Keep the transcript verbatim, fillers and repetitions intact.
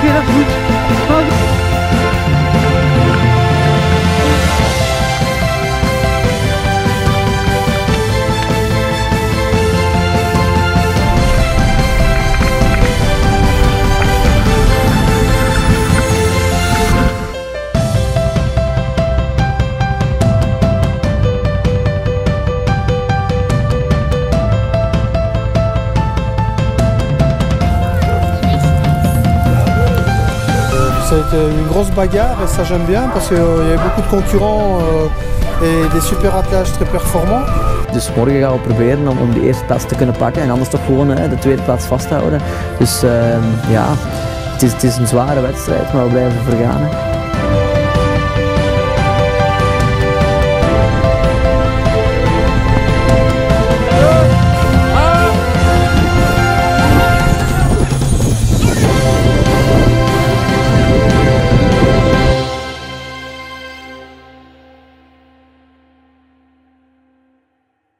je dat goed? C'était une grosse bagarre et ça j'aime bien parce qu'il y avait beaucoup de concurrents euh, et des super attelages très performants. Dus morgen gaan we proberen om, om die eerste plaats te kunnen pakken en anders toch gewoon hè, de tweede plaats vasthouden. Dus uh, ja, het is, het is een zware wedstrijd, maar we blijven ervoor gaan. Hè.